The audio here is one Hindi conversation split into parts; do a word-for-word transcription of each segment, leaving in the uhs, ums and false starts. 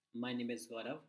My name is Gaurav.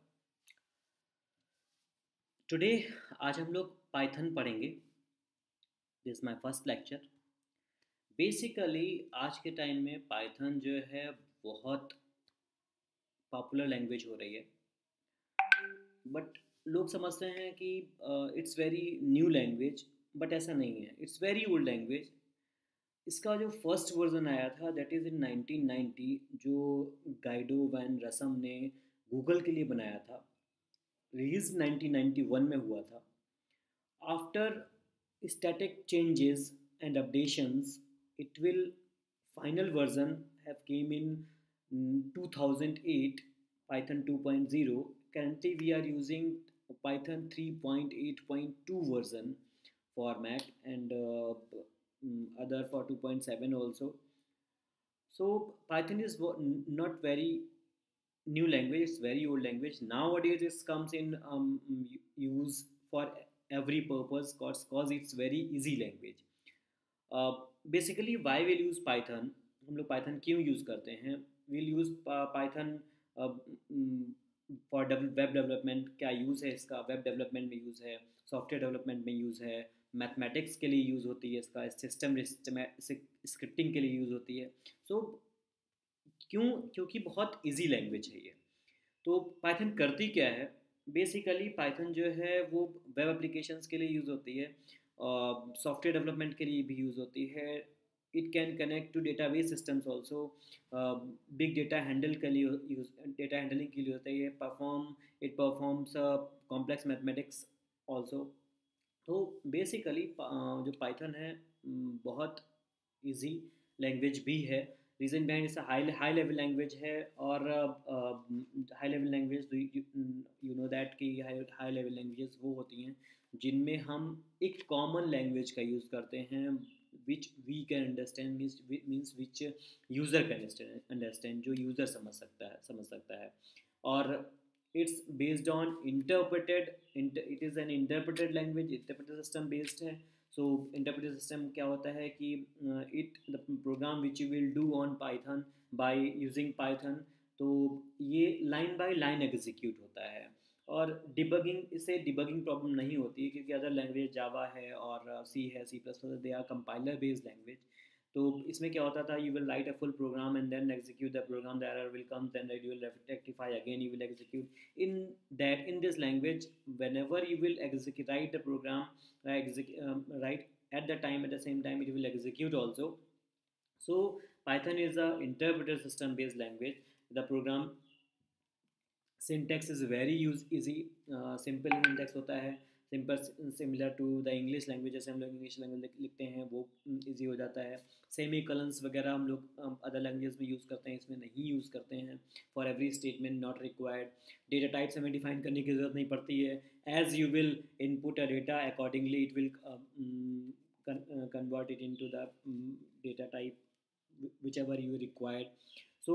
Today आज हम लोग पाइथन पढ़ेंगे। This is my first lecture. Basically आज के टाइम में पाइथन जो है बहुत पॉपुलर लैंग्वेज हो रही है, बट लोग समझते हैं कि it's very new language, but ऐसा नहीं है। It's very old language. इसका जो फर्स्ट वर्जन आया था that is in nineteen ninety, जो गाइडो वैन रसम ने गूगल के लिए बनाया था। रिलीज नाइनटीन नाइंटी वन में हुआ था। After static changes and updations, it will final version have came in mm, two thousand eight, Python two point zero. Currently, we are using Python three point eight point two version for Mac and uh, mm, other for two point seven also. So Python is not very new language; it's very old language. Nowadays, it comes in um, use for every purpose cause, cause it's very easy language. uh, Basically why we'll use python, हम लोग python क्यों यूज़ करते हैं? we'll use python for web development. क्या यूज़ है इसका? वेब डेवलपमेंट में यूज़ है, सॉफ्टवेयर डेवलपमेंट में यूज़ है, मैथमेटिक्स के लिए यूज़ होती है इसका, सिस्टम स्क्रिप्टिंग के लिए यूज़ होती है। सो so, क्यों? क्योंकि बहुत इजी लैंग्वेज है ये। तो पाइथन करती क्या है? बेसिकली पाइथन जो है वो वेब एप्लीकेशंस के लिए यूज़ होती है, सॉफ्टवेयर uh, डेवलपमेंट के लिए भी यूज़ होती है। It can connect to database systems also, big data handle के लिए यूज डेटा हैंडलिंग के लिए होता है। Perform it performs complex mathematics also. तो बेसिकली जो पाइथन है बहुत इजी लैंग्वेज भी है। रीज़न बिहाइंड इसका हाई हाई लेवल लैंग्वेज है, और high level language you know that कि हाई लेवल लैंग्वेजेस वो होती हैं जिनमें हम एक कॉमन लैंग्वेज का यूज़ करते हैं, which we can understand, means which user can understand, जो यूज़र समझ सकता है समझ सकता है और it's based on interpreted, it is an interpreted language, interpreted system based है। सो इंटरप्रेटेड सिस्टम क्या होता है कि it the program which you will do on Python by using Python, तो ये लाइन बाय लाइन एग्जीक्यूट होता है। और डिबगिंग, इससे डिबगिंग प्रॉब्लम नहीं होती है, क्योंकि अदर लैंग्वेज जावा है और सी है, C plus plus, they are compiler based language. तो इसमें क्या होता था, you will write a full program and then execute the program, the error will come, then you will rectify again, you will execute in that in this language. whenever you will execute write the program, uh, um, right at the time, at the same time it will execute also. So python is a interpreted system based language. The program syntax is very use easy, uh, simple syntax होता है, simple similar to the English language. जैसे हम लोग इंग्लिश लैंग्वेज लिखते हैं वो इजी हो जाता है। सेमी कलन्स वगैरह हम लोग अदर लैंग्वेज में यूज़ करते हैं, इसमें नहीं यूज़ करते हैं। For every statement not required. Data types हमें डिफाइन करने की ज़रूरत नहीं पड़ती है। As you will input a data accordingly it will convert it into the data type whichever you required. So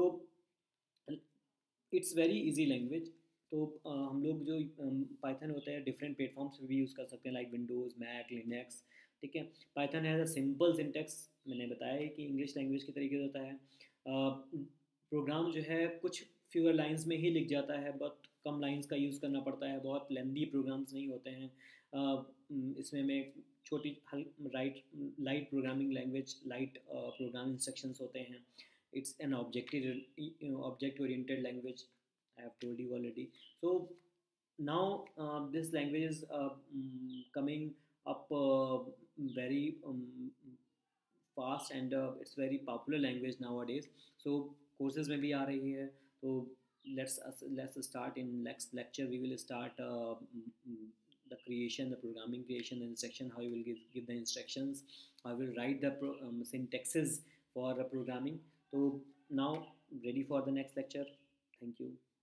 it's very easy language. तो uh, हम लोग जो पाइथन um, होता है डिफरेंट प्लेटफॉर्म्स पे भी यूज़ कर सकते हैं, लाइक विंडोज़, मैक, लिनक्स। ठीक है। Python has a simple syntax, मैंने बताया है कि इंग्लिश लैंग्वेज के तरीके से होता है। प्रोग्राम uh, जो है कुछ फ्यूअर लाइंस में ही लिख जाता है, बहुत कम लाइंस का यूज़ करना पड़ता है, बहुत लेंदी प्रोग्राम्स नहीं होते हैं। uh, इसमें मैं छोटी right light programming language, light program instructions होते हैं। It's an objective, you know, object oriented language, I have told you already. So now uh, this language is uh, mm, coming up uh, very um, fast, and uh, it's very popular language nowadays. So courses में भी आ रही है। तो let's uh, let's start in next lecture. We will start uh, mm, the creation, the programming creation, the instruction, how you will give, give the instructions, how you will write the pro, um, syntaxes for uh, programming. So now ready for the next lecture. Thank you.